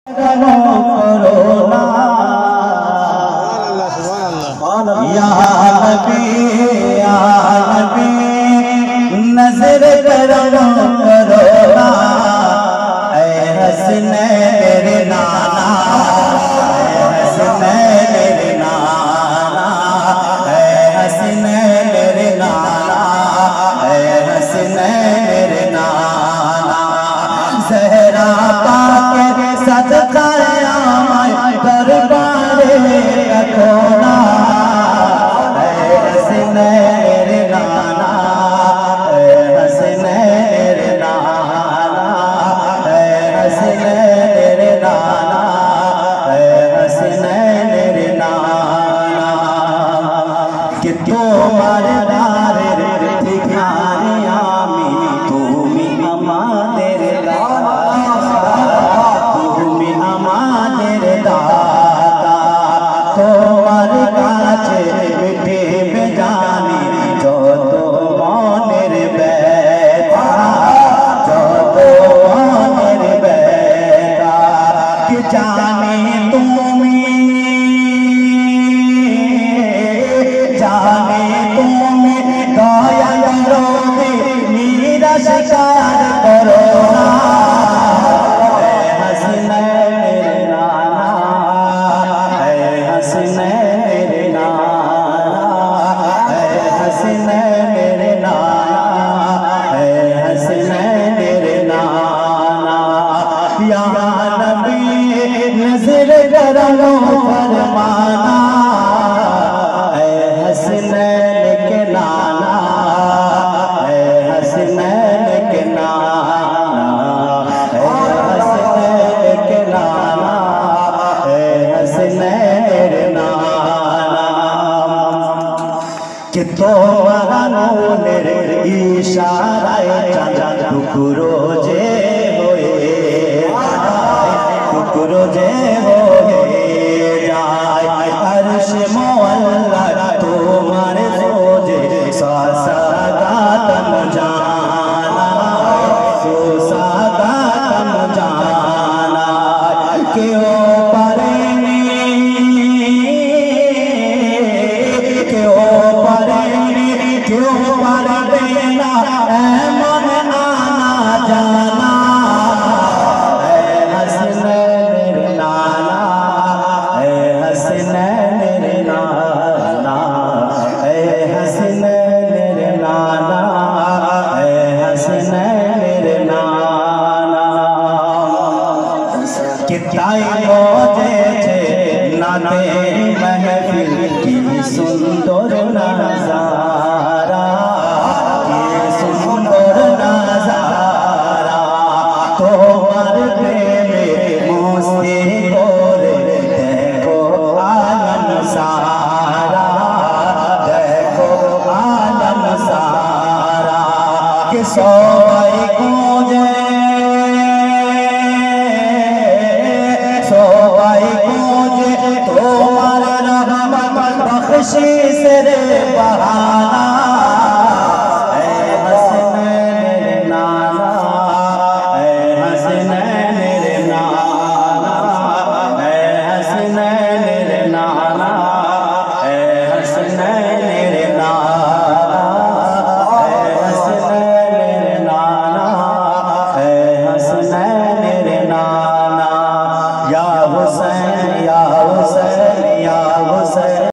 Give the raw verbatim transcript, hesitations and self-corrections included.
Corona या नबी या नबी नजर करो कोरोना ऐ हसने मेरे नाना ऐ हसने मेरे नाना ऐ हसने मेरे नाना ऐ हसने मेरे नाना ज़हरा पाक सदका दरबारे रखोना ऐ हसने मेरे नाना ऐ हसने मेरे नाना ऐ हसने मेरे नाना ऐ हसने मेरे नाना कि तुम्हारे दारे ठिकाने आमी तुमी আমাদের তুমি আমাদের দাতা তোমার কাছে মিটে বেজানি যত মনের ব্যথা যত মনের ব্যথা কি জানি তুমি জানি তুমি দয়া করো নিরাশ করো না हसने मेरे नाना ऐ हसने मेरे नाना ऐ हसने मेरे नाना ऐ हसने मेरे नाना या नबी नजर करो फरमाना ऐ हसने के नाना ऐ हसने के नाना कि तुम्हारा नूरेर इशाराय चाँद टुकरो जे होए टुकरो जे होए जाए अर्श मौला तुम्हारे सोजे सागातम जाना सागातम जाना क्यों किताई मोजे छे ना तेरी महफिल की सुंदर नजारा की सुंदर नजारा तोमार प्रेमे मस्ती करे देखो आलम सारा देखो आलम सारा कि सबाई गूंजे तुम्हारे रहमत बख्शिश रे बहाना ऐ हसने मेरे नाना ऐ हसने मेरे नाना ऐ हसने मेरे नाना ऐ हसने मेरे नाना ऐ हसने मेरे नाना ऐ हसने मेरे नाना या हुसैन या हुसैन या हुसैन।